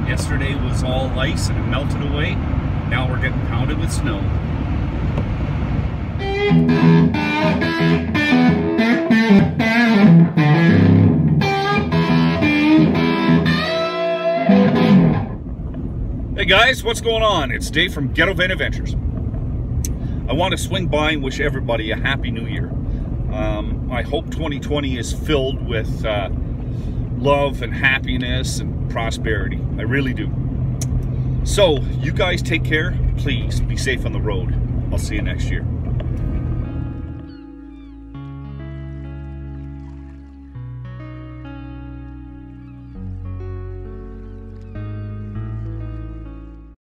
Yesterday was all ice and it melted away. Now we're getting pounded with snow. Hey guys, what's going on? It's Dave from Ghetto Van Adventures. I want to swing by and wish everybody a happy new year. I hope 2020 is filled with love and happiness and prosperity. I really do. So, you guys take care. Please be safe on the road. I'll see you next year.